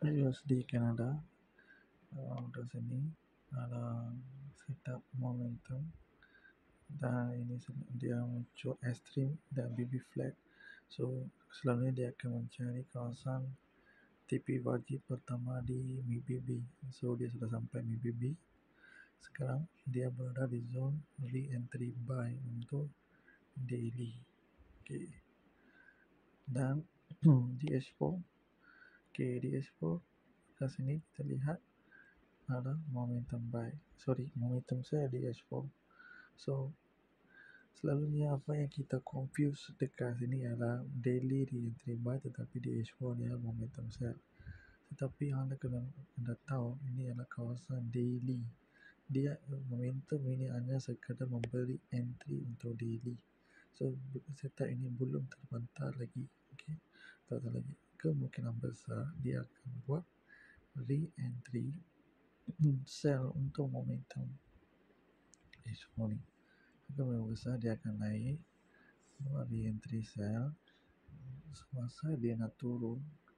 USD Canada untuk sini ada setup momentum, dan ini dia muncul extreme dan BB flag. So selalunya dia akan mencari kawasan TP wajib pertama di MIBB. So dia sudah sampai MIBB. Sekarang dia berada di zone Reentry Buy untuk daily. Okay. Dan DH4, okay, DH4 ke sini kita lihat ada momentum buy. Momentum saya DH4. So selalunya apa yang kita confuse dekat sini adalah daily Reentry Buy, tetapi DH4 ni adalah momentum sell. Tetapi anda kena tahu ini adalah kawasan daily. Dia momentum ini hanya sekadar memberi entry untuk daily. So setup ini belum terbantah lagi. Okey, tak lagi. Kemungkinan besar dia akan buat re-entry sell untuk momentum H4 ni. Kemungkinan besar dia akan naik, buat re-entry sell. Semasa dia nak turun,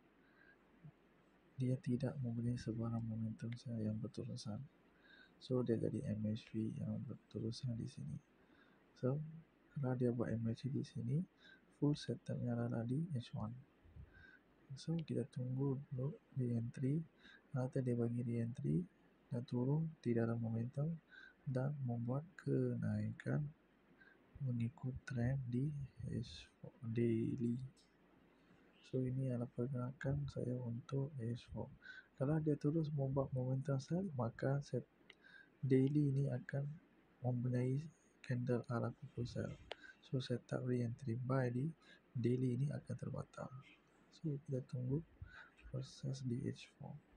dia tidak memberi sebarang momentum sell yang berterusan. So dia jadi MHV yang berterusan di sini. So kalau dia buat MHV di sini, full setupnya adalah di H1. So kita tunggu dulu re-entry. Nanti dia bagi re-entry dan turun, tidak ada momentum dan membuat kenaikan mengikut trend di H4 daily. So ini adalah pergerakan saya untuk H4. Kalau dia terus membuat momentum sell, maka set daily ini akan mempunyai candle arah kukuh sell. So setup re-entry buy di daily ini akan terbatal. So kita tunggu proses di H4.